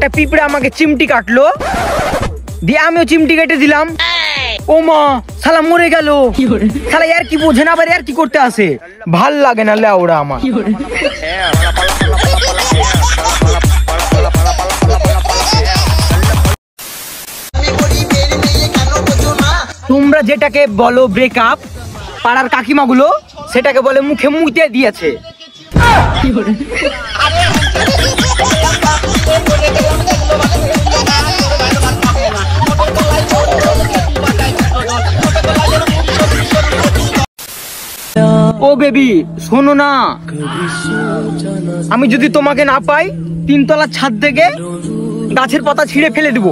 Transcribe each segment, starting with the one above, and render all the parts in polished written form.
একটা পিঁপড়ে আমাকে চিমটি কাটলো, দিয়ে আমিও চিমটি কেটে দিলাম। ও মা, শালা মরে গেল। শালা আর কি বোঝে না, আবার আর কি করতে আসে, ভাল লাগে না লেওড়া আমার। তোমরা যেটাকে বলো ব্রেকআপ, পাড়ার কাকিমাগুলো সেটাকে বলে মুখে মুইতে দিয়েছে। ও বেবি শোনো না, আমি যদি তোমাকে না পাই 3 তলার ছাদ থেকে গাছের পাতা ছিঁড়ে ফেলে দেবো।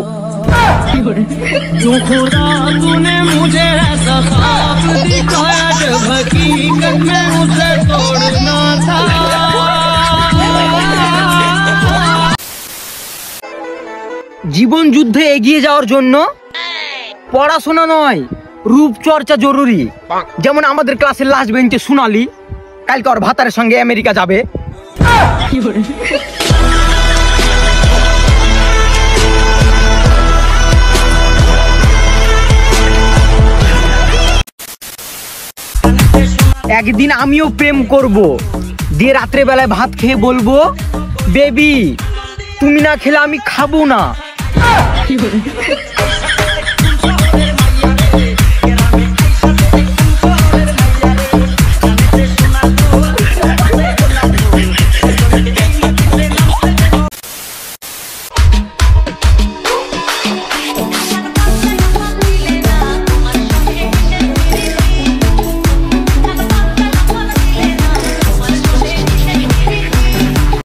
জীবন যুদ্ধে এগিয়ে যাওয়ার জন্য পড়াশোনা নয়, রূপচর্চা জরুরি। যেমন আমাদের ক্লাসের লাস্ট বেঞ্চে সোনালি কালকে ওর ভাতারের সঙ্গে আমেরিকা যাবে। একদিন আমিও প্রেম করব, দিয়ে রাত্রে বেলায় ভাত খেয়ে বলবো, বেবি তুমি না খেলে আমি খাবো না।